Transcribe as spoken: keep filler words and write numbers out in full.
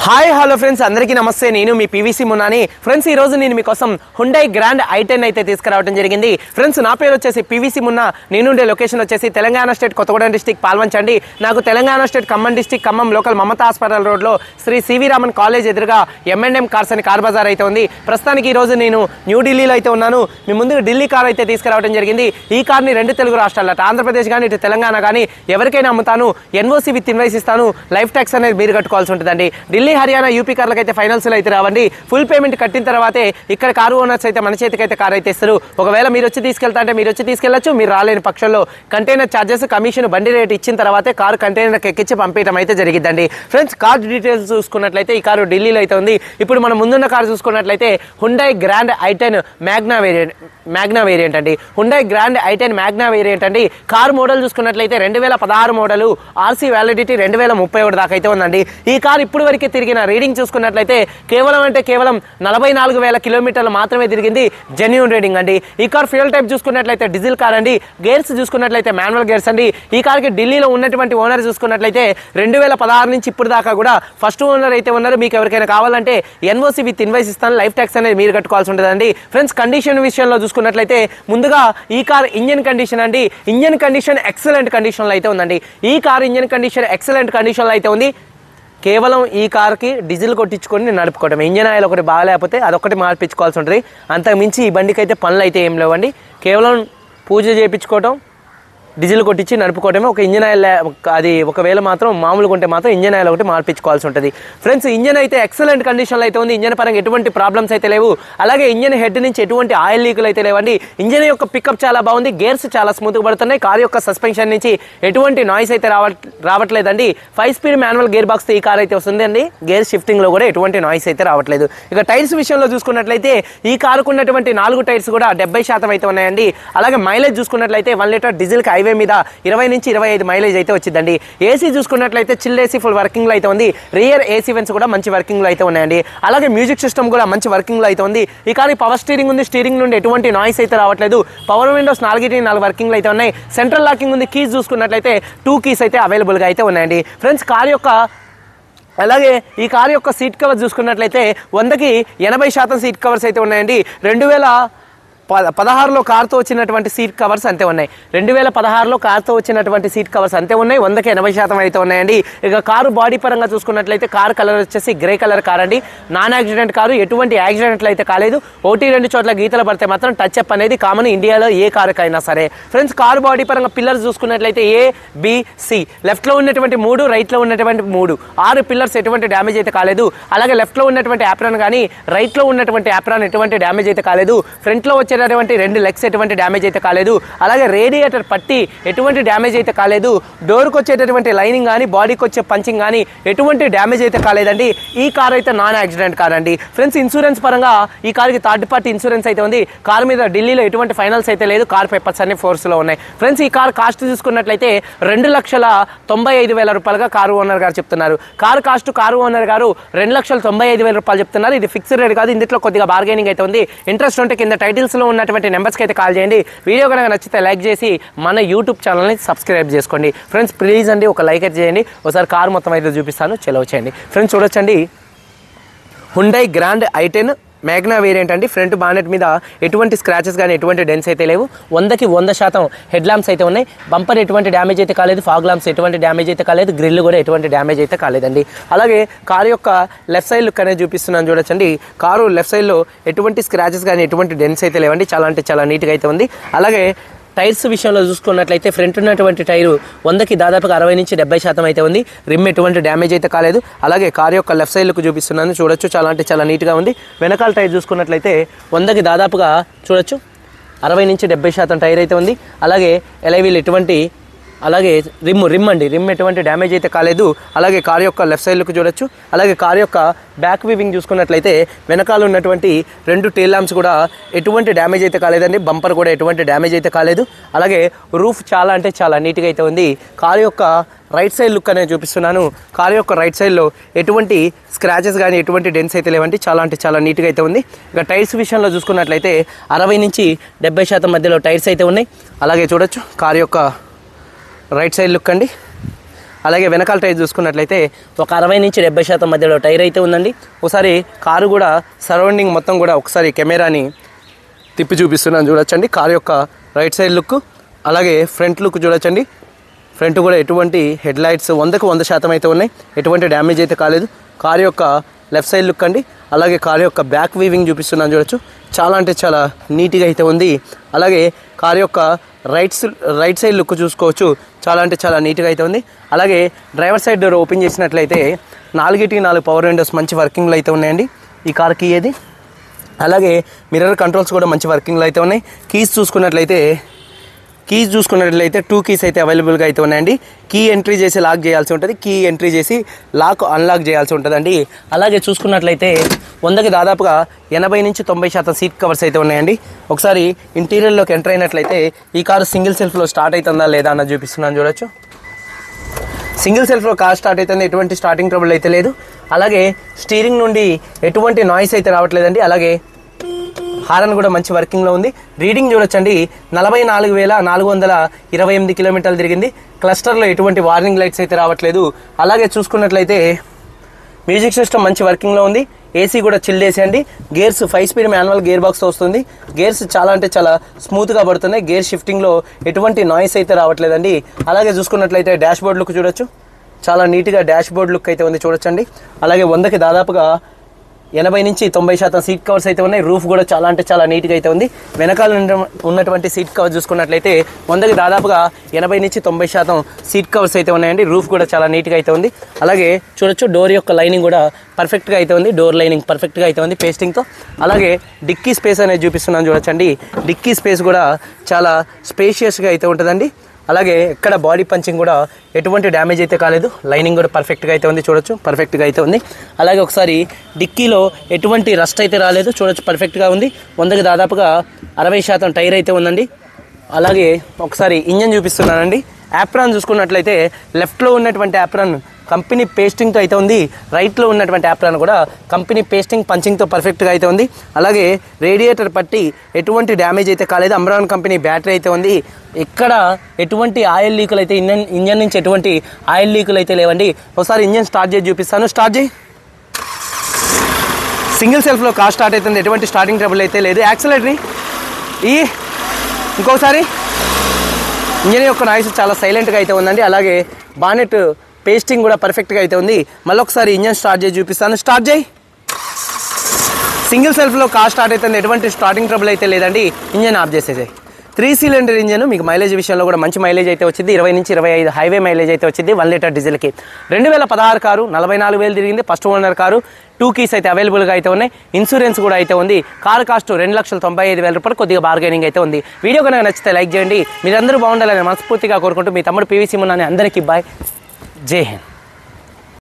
Hi hello friends, అందరికీ నమస్తే. నేను మీ పీవీసీ మున్నాని. ఫ్రెండ్స్, ఈ రోజు నేను మీకోసం హుండై గ్రాండ్ ఐ టెన్ అయితే తీసుకురావడం జరిగింది. ఫ్రెండ్స్, నా పేరు వచ్చేసి పీవీసీ మున్నా. నేనుండే లొకేషన్ వచ్చేసి తెలంగాణ స్టేట్ కొత్తగూడెం డిస్టిక్ పాల్వంచండి. నాకు Telangana state Khammam district Khammam local Mamata hospital రోడ్లో శ్రీ సివి రామన్ కాలేజ్ ఎదురుగా ఎం అండ్ ఎం కార్స్ అని కార్ బజార్ అయితే ఉంది. ప్రస్తుతానికి ఈ రోజు నేను న్యూఢిల్లీలో అయితే ఉన్నాను. మీ ముందు ఢిల్లీ కార్ అయితే తీసుకురావడం జరిగింది. ఈ కార్ని రెండు తెలుగు రాష్ట్రాల్లో ఆంధ్రప్రదేశ్ కానీ ఇటు తెలంగాణ కానీ ఎవరికైనా అమ్ముతాను. ఎన్ఓసి విత్ ఇన్వాయిస్ ఇస్తాను. లైఫ్ ట్యాక్స్ అనేది మీరు కట్టుకోవాల్సి ఉంటుందండి. ఢిల్లీ హర్యానా యూపీ కార్లకు అయితే ఫైనాన్స్లో అయితే రావండి. ఫుల్ పేమెంట్ కట్టిన తర్వాతే ఇక్కడ కారు ఓనర్స్ అయితే మన చేతికైతే కార్ అయితే ఇస్తారు. ఒకవేళ మీరు వచ్చి తీసుకెళ్తా అంటే మీరు వచ్చి తీసుకెళ్లొచ్చు. మీరు రాలేని పక్షంలో కంటైనర్ ఛార్జెస్ కమిషన్ బండి రేట్ ఇచ్చిన తర్వాతే కారు కంటైనర్కి ఎక్కించి పంపించడం అయితే జరిగిద్దండి. ఫ్రెండ్స్, కార్ డీటెయిల్స్ చూసుకున్నట్లయితే ఈ కారు ఢిల్లీలో అయితే ఉంది. ఇప్పుడు మనం ముందున్న కారు చూసుకున్నట్లయితే Hyundai grand I ten magna variant magna variant అండి. Hyundai grand I ten magna variant అండి. కార్ మోడల్ చూసుకున్నట్లయితే రెండు వేల పదహారు మోడల్, ఆర్సీ వ్యాలిడిటీ రెండు వేల ముప్పై ఒకటి దాకా అయితే ఉందండి. ఈ కార్ ఇప్పుడు వరకే తిరిగిన రీడింగ్ చూసుకున్నట్లయితే కేవలం అంటే కేవలం నలభై నాలుగు వేల కిలోమీటర్లు మాత్రమే తిరిగింది. జెన్యూన్ రీడింగ్ అండి. ఈ కార్ ఫ్యూయల్ టైప్ చూసుకున్నట్లయితే డీజిల్ కార్ అండి. గేర్స్ చూసుకున్నట్లయితే మాన్యువల్ గేర్స్ అండి. ఈ కార్కి ఢిల్లీలో ఉన్నటువంటి ఓనర్ చూసుకున్నట్లయితే రెండు వేల పదహారు నుంచి ఇప్పుడు దాకా కూడా ఫస్ట్ ఓనర్ అయితే ఉన్నారు. మీకు ఎవరికైనా కావాలంటే ఎన్ఓసి విత్ ఇన్వాయిస్ ఇస్తాను. లైఫ్ ట్యాక్స్ అనేది మీరు కట్టుకోవాల్సి ఉంటుందండి. ఫ్రెండ్స్, కండిషన్ విషయంలో చూసుకున్నట్లయితే ముందుగా ఈ కార్ ఇంజన్ కండిషన్ అండి. ఇంజన్ కండిషన్ ఎక్సలెంట్ కండిషన్లో అయితే ఉందండి. ఈ కార్ ఇంజన్ కండిషన్ ఎక్సలెంట్ కండిషన్లో అయితే ఉంది. కేవలం ఈ కార్కి డీజిల్ కొట్టించుకొని నడుపుకోవడం. ఇంజన్ ఆయిల్ ఒకటి బాగాలేకపోతే అదొకటి మార్పించుకోవాల్సి ఉంటుంది. అంతకు మించి ఈ బండికి అయితే పనులు అయితే ఏం లేవండి. కేవలం పూజ చేయించుకోవటం, డీజిల్ కొట్టించి నడుపుకోవడమే. ఒక ఇంజన్ ఆయిల్ అది ఒకవేళ మాత్రం మామూలుగా ఉంటే మాత్రం ఇంజన్ ఆయిల్ ఒకటి మార్పించుకోవాల్సి ఉంటుంది. ఫ్రెండ్స్, ఇంజన్ అయితే ఎక్సలెంట్ కండిషన్లో అయితే ఉంది. ఇంజన్ పరంగా ఎటువంటి ప్రాబ్లమ్స్ అయితే లేవు. అలాగే ఇంజన్ హెడ్ నుంచి ఎటువంటి ఆయిల్ లీకులు అయితే లేవండి. ఇంజన్ యొక్క పికప్ చాలా బాగుంది. గేర్స్ చాలా స్మూత్గా పడుతున్నాయి. కార్ యొక్క సస్పెన్షన్ నుంచి ఎటువంటి నాయిస్ అయితే రావ రావట్లేదండి. Five speed manual gear box ఈ కార్ అయితే వస్తుంది అండి. గేర్ షిఫ్టింగ్లో కూడా ఎటువంటి నాయిస్ అయితే రావట్లేదు. ఇక టైర్స్ విషయంలో చూసుకున్నట్లయితే ఈ కారుకు ఉన్నటువంటి నాలుగు టైర్స్ కూడా డెబ్బై శాతం అయితే ఉన్నాయండి. అలాగే మైలేజ్ చూసుకున్నట్లయితే వన్ లీటర్ డీజిల్ హైవే మీద ఇరవై నుంచి ఇరవై ఐదు మైలేజ్ అయితే వచ్చిందండి. ఏసీ చూసుకున్నట్లయితే చిల్ ఏసీ ఫుల్ వర్కింగ్ లో అయితే ఉంది. రియర్ ఏసీ వెన్స్ కూడా మంచి వర్కింగ్ లో అయితే ఉన్నాయండి. అలాగే మ్యూజిక్ సిస్టమ్ కూడా మంచి వర్కింగ్ లో అయితే ఉంది. ఈ కారు పవర్ స్టీరింగ్ ఉంది. స్టీరింగ్ నుండి ఎటువంటి నాయిస్ అయితే రావట్లేదు. పవర్ విండోస్ నాలుగిటి నాలుగు వర్కింగ్ లో అయితే ఉన్నాయి. సెంట్రల్ లాకింగ్ ఉంది. కీస్ చూసుకున్నట్లయితే టూ కీస్ అయితే అవైలబుల్ గా అయితే ఉన్నాయండి. ఫ్రెండ్స్, కార్ యొక్క అలాగే ఈ కారు యొక్క సీట్ కవర్ చూసుకున్నట్లయితే వందకి ఎనభై శాతం సీట్ కవర్స్ అయితే ఉన్నాయండి. రెండు వేల పదహారులో కార్తో వచ్చినటువంటి సీట్ కవర్స్ అంతే ఉన్నాయి. రెండు వేల పదహారులో కార్తో వచ్చినటువంటి సీట్ కవర్స్ అంతే ఉన్నాయి. వందకి ఎనభై శాతం అయితే ఉన్నాయండి. ఇక కారు బాడీ పరంగా చూసుకున్నట్లయితే కారు కలర్ వచ్చేసి గ్రే కలర్ కార్ అండి. Non accident car. ఎటువంటి యాక్సిడెంట్లు అయితే కాలేదు. ఒకటి రెండు చోట్ల గీతలు పడితే మాత్రం టచ్ అప్ అనేది కామన్ ఇండియాలో ఏ కారుకైనా సరే. ఫ్రెండ్స్, కారు బాడీ పరంగా పిల్లర్స్ చూసుకున్నట్లయితే ఏ బి సి లెఫ్ట్లో ఉన్నటువంటి మూడు, రైట్లో ఉన్నటువంటి మూడు, ఆరు పిల్లర్స్ ఎటువంటి డ్యామేజ్ అయితే కాలేదు. అలాగే లెఫ్ట్లో ఉన్నటువంటి యాప్రాన్ కానీ రైట్లో ఉన్నటువంటి యాప్రాన్ ఎటువంటి డ్యామేజ్ అయితే కాలేదు. ఫ్రంట్లో వచ్చే రెండు లెగ్స్ ఎటువంటి డ్యామేజ్ అయితే కాలేదు. అలాగే రేడియేటర్ పట్టి ఎటువంటి డ్యామేజ్ అయితే కాలేదు. డోర్కి వచ్చేటటువంటి లైనింగ్ కానీ బాడీకి వచ్చే పంచింగ్ కానీ ఎటువంటి డ్యామేజ్ అయితే కాలేదండి. ఈ కార్ అయితే నాన్ యాక్సిడెంట్ కార్ అండి. ఫ్రెండ్స్, ఇన్సూరెన్స్ పరంగా ఈ కార్కి థర్డ్ పార్టీ ఇన్సూరెన్స్ అయితే ఉంది. కార్ మీద ఢిల్లీలో ఎటువంటి ఫైనల్స్ అయితే లేదు. కార్ పేపర్స్ అన్ని ఫోర్స్లో ఉన్నాయి. ఫ్రెండ్స్, ఈ కార్ కాస్ట్ చూసుకున్నట్లయితే రెండు లక్షల తొంభై ఐదు వేల రూపాయలుగా కారు ఓనర్ గారు చెప్తున్నారు. కారు కాస్ట్ కారు ఓనర్ గారు రెండు లక్షల తొంభై ఐదు వేల రూపాయలు చెప్తున్నారు. ఇది ఫిక్స్డ్ రేట్ కాదు. ఇందులో కొద్దిగా బార్గెనింగ్ అయితే ఉంది. ఇంట్రెస్ట్ ఉంటే కింద టైటిల్స్లో ఉన్నటువంటి నెంబర్స్కి అయితే కాల్ చేయండి. వీడియో కనుక నచ్చితే లైక్ చేసి మన యూట్యూబ్ ఛానల్ని సబ్స్క్రైబ్ చేసుకోండి. ఫ్రెండ్స్, ప్లీజ్ అండి ఒక లైక్ అయితే చేయండి. ఒకసారి కార్ మొత్తం అయితే చూపిస్తాను. చెలవు చేయండి. ఫ్రెండ్స్, చూడొచ్చండి Hyundai grand I ten magna variant అండి. ఫ్రంట్ బానెట్ మీద ఎటువంటి స్క్రాచెస్ కానీ ఎటువంటి డెన్స్ అయితే లేవు. వందకి వంద శాతం హెడ్ ల్యాంప్స్ అయితే ఉన్నాయి. బంపర్ ఎటువంటి డ్యామేజ్ అయితే కాలేదు. ఫాగ్ ల్యాంప్స్ ఎటువంటి డ్యామేజ్ అయితే కాలేదు. గ్రిల్ కూడా ఎటువంటి డ్యామేజ్ అయితే కాలేదండి. అలాగే కారు యొక్క లెఫ్ట్ సైడ్ లుక్ అనేది చూపిస్తున్నాను చూడొచ్చండి. కారు లెఫ్ట్ సైడ్లో ఎటువంటి స్క్రాచెస్ కానీ ఎటువంటి డెన్స్ అయితే లేవండి. చాలా అంటే చాలా నీట్గా అయితే ఉంది. అలాగే టైర్స్ విషయంలో చూసుకున్నట్లయితే ఫ్రంట్ ఉన్నటువంటి టైరు వందకి దాదాపుగా అరవై నుంచి డెబ్బై శాతం అయితే ఉంది. రిమ్ ఎటువంటి డ్యామేజ్ అయితే కాలేదు. అలాగే కారు యొక్క లెఫ్ట్ సైడ్ లుక్ చూపిస్తున్నాను చూడొచ్చు. చాలా అంటే చాలా నీట్గా ఉంది. వెనకాల టైర్ చూసుకున్నట్లయితే వందకి దాదాపుగా చూడొచ్చు అరవై నుంచి డెబ్బై శాతం టైర్ అయితే ఉంది. అలాగే ఎలైవీల్ ఎటువంటి అలాగే రిమ్ రిమ్ అండి రిమ్ ఎటువంటి డ్యామేజ్ అయితే కాలేదు. అలాగే కారు యొక్క లెఫ్ట్ సైడ్ లుక్ చూడొచ్చు. అలాగే కారు యొక్క బ్యాక్ వీవింగ్ చూసుకున్నట్లయితే వెనకాల ఉన్నటువంటి రెండు టేల్ ల్యాంప్స్ కూడా ఎటువంటి డ్యామేజ్ అయితే కాలేదండి. బంపర్ కూడా ఎటువంటి డ్యామేజ్ అయితే కాలేదు. అలాగే రూఫ్ చాలా అంటే చాలా నీట్గా అయితే ఉంది. కారు యొక్క రైట్ సైడ్ లుక్ అనేది చూపిస్తున్నాను. కారు యొక్క రైట్ సైడ్లో ఎటువంటి స్క్రాచెస్ కానీ ఎటువంటి డెన్స్ అయితే లేవండి. చాలా అంటే చాలా నీట్గా అయితే ఉంది. ఇక టైర్స్ విషయంలో చూసుకున్నట్లయితే అరవై నుంచి డెబ్బై శాతం మధ్యలో టైర్స్ అయితే ఉన్నాయి. అలాగే చూడొచ్చు కారు యొక్క రైట్ సైడ్ లుక్ అండి. అలాగే వెనకాల టైర్ చూసుకున్నట్లయితే ఒక అరవై నుంచి డెబ్బై శాతం మధ్యలో టైర్ అయితే ఉందండి. ఒకసారి కారు కూడా సరౌండింగ్ మొత్తం కూడా ఒకసారి కెమెరాని తిప్పి చూపిస్తున్నాను చూడొచ్చండి. కారు యొక్క రైట్ సైడ్ లుక్, అలాగే ఫ్రంట్ లుక్ చూడొచ్చండి. ఫ్రంట్ కూడా ఎటువంటి హెడ్ లైట్స్ వందకు వంద శాతం అయితే ఉన్నాయి, ఎటువంటి డ్యామేజ్ అయితే కాలేదు. కారు యొక్క లెఫ్ట్ సైడ్ లుక్ అండి, అలాగే కారు యొక్క బ్యాక్ వీవింగ్ చూపిస్తున్నాను చూడొచ్చు. చాలా అంటే చాలా నీట్గా అయితే ఉంది. అలాగే కారు యొక్క రైట్ రైట్ సైడ్ లుక్ చూసుకోవచ్చు, చాలా అంటే చాలా నీట్గా అయితే ఉంది. అలాగే డ్రైవర్ సైడ్ డోర్ ఓపెన్ చేసినట్లయితే నాలుగిటికి నాలుగు పవర్ విండోస్ మంచి వర్కింగ్లో అయితే ఉన్నాయండి ఈ కార్కి ఏది. అలాగే మిర్రర్ కంట్రోల్స్ కూడా మంచి వర్కింగ్లో అయితే ఉన్నాయి. కీస్ చూసుకున్నట్లయితే కీస్ చూసుకున్నట్లయితే టూ కీస్ అయితే అవైలబుల్గా అయితే ఉన్నాయండి. కీ ఎంట్రీ చేసి లాక్ చేయాల్సి ఉంటుంది, కీ ఎంట్రీ చేసి లాక్ అన్లాక్ చేయాల్సి ఉంటుందండి. అలాగే చూసుకున్నట్లయితే వందకి దాదాపుగా ఎనభై నుంచి తొంభై శాతం సీట్ కవర్స్ అయితే ఉన్నాయండి. ఒకసారి ఇంటీరియర్లోకి ఎంటర్ అయినట్లయితే ఈ కారు సింగిల్ సెల్ఫ్లో స్టార్ట్ అవుతుందా లేదా అన్నది చూపిస్తున్నాను చూడొచ్చు. సింగిల్ సెల్ఫ్లో కార్ స్టార్ట్ అవుతుంది, ఎటువంటి స్టార్టింగ్ ట్రబుల్ అయితే లేదు. అలాగే స్టీరింగ్ నుండి ఎటువంటి నాయిస్ అయితే రావట్లేదండి. అలాగే హారన్ కూడా మంచి వర్కింగ్లో ఉంది. రీడింగ్ చూడొచ్చండి, నలభై నాలుగు వేల నాలుగు వందల ఇరవై ఎనిమిది కిలోమీటర్లు తిరిగింది. క్లస్టర్లో ఎటువంటి వార్నింగ్ లైట్స్ అయితే రావట్లేదు. అలాగే చూసుకున్నట్లయితే మ్యూజిక్ సిస్టమ్ మంచి వర్కింగ్లో ఉంది. ఏసీ కూడా చిల్డ్ ఏసీ అండి. Gears five speed manual gear box వస్తుంది. గేర్స్ చాలా అంటే చాలా స్మూత్గా పడుతున్నాయి. గేర్ షిఫ్టింగ్లో ఎటువంటి నాయిస్ అయితే రావట్లేదండి. అలాగే చూసుకున్నట్లయితే డాష్ బోర్డ్ లుక్ చూడొచ్చు, చాలా నీట్గా డాష్ బోర్డ్ లుక్ అయితే ఉంది చూడొచ్చండి. అలాగే వందకి దాదాపుగా ఎనభై నుంచి తొంభై శాతం సీట్ కవర్స్ అయితే ఉన్నాయి. రూఫ్ కూడా చాలా అంటే చాలా నీట్గా అయితే ఉంది. వెనకాల ఉన్నటువంటి సీట్ కవర్ చూసుకున్నట్లయితే వందకి దాదాపుగా ఎనభై నుంచి తొంభై శాతం సీట్ కవర్స్ అయితే ఉన్నాయండి. రూఫ్ కూడా చాలా నీట్గా అయితే ఉంది. అలాగే చూడొచ్చు డోర్ యొక్క లైనింగ్ కూడా పర్ఫెక్ట్గా అయితే ఉంది. డోర్ లైనింగ్ పర్ఫెక్ట్గా అయితే ఉంది పేస్టింగ్తో. అలాగే డిక్కీ స్పేస్ అనేది చూపిస్తున్నాను చూడొచ్చండి. డిక్కీ స్పేస్ కూడా చాలా స్పేషియస్గా అయితే ఉంటుందండి. అలాగే ఎక్కడ బాడీ పంచింగ్ కూడా ఎటువంటి డ్యామేజ్ అయితే కాలేదు. లైనింగ్ కూడా పర్ఫెక్ట్గా అయితే ఉంది చూడొచ్చు, పర్ఫెక్ట్గా అయితే ఉంది. అలాగే ఒకసారి డిక్కీలో ఎటువంటి రస్ట్ అయితే రాలేదు చూడొచ్చు, పర్ఫెక్ట్గా ఉంది. వందకి దాదాపుగా అరవై శాతం టైర్ అయితే ఉందండి. అలాగే ఒకసారి ఇంజన్ చూపిస్తున్నానండి. యాప్రాన్ చూసుకున్నట్లయితే లెఫ్ట్లో ఉన్నటువంటి యాప్రాన్ కంపెనీ పేస్టింగ్తో అయితే ఉంది. రైట్లో ఉన్నటువంటి యాప్రాన్ కూడా కంపెనీ పేస్టింగ్ పంచింగ్తో పర్ఫెక్ట్గా అయితే ఉంది. అలాగే రేడియేటర్ పట్టి ఎటువంటి డ్యామేజ్ అయితే కాలేదు. అమ్రాన్ కంపెనీ బ్యాటరీ అయితే ఉంది. ఎక్కడ ఎటువంటి ఆయిల్ లీకులు అయితే ఇంజన్ ఇంజన్ నుంచి ఎటువంటి ఆయిల్ లీకులు అయితే లేవండి. ఒకసారి ఇంజన్ స్టార్ట్ చేసి చూపిస్తాను. స్టార్ట్ చేయి. సింగిల్ సెల్ఫ్లో కార్ స్టార్ట్ అవుతుంది, ఎటువంటి స్టార్టింగ్ ట్రబుల్ అయితే లేదు. యాక్సిలరేటరీ ఈ ఇంకొకసారి ఇంజన్ యొక్క నాయిస్ చాలా సైలెంట్గా అయితే ఉందండి. అలాగే బానెట్ పేస్టింగ్ కూడా పర్ఫెక్ట్గా అయితే ఉంది. మళ్ళీ ఒకసారి ఇంజన్ స్టార్ట్ చేసి చూపిస్తాను. స్టార్ట్ చేయి. సింగిల్ సెల్ఫ్లో కార్ స్టార్ట్ అవుతుంది, ఎటువంటి స్టార్టింగ్ ట్రబుల్ అయితే లేదండి. ఇంజన్ ఆఫ్ చేసేది. త్రీ సిలిండర్ ఇంజన్ మీకు మైలేజ్ విషయంలో కూడా మంచి మైలేజ్ అయితే వచ్చింది. ఇరవై నుంచి ఇరవై ఐదు హైవే మైలేజ్ అయితే వచ్చింది వన్ లీటర్ డీజిల్కి. రెండు వేల పదహారు కారు నలభై నాలుగు వేలు తిరిగింది. First owner car. Two keys అయితే అవైలబుల్గా అయితే ఉన్నాయి. ఇన్సూరెన్స్ కూడా అయితే ఉంది. కారు కాస్ట్ రెండు లక్షల తొంభై ఐదు వేల రూపాయలు, కొద్దిగా బార్గెనింగ్ అయితే ఉంది. వీడియో కనుక నచ్చితే లైక్ చేయండి. మీరందరూ బాగుండాలని మనస్ఫూర్తిగా కోరుకుంటూ మీ తమ్ముడు పీవీసీ మున్నాని అందరికీ బాయ్. జై హింద్.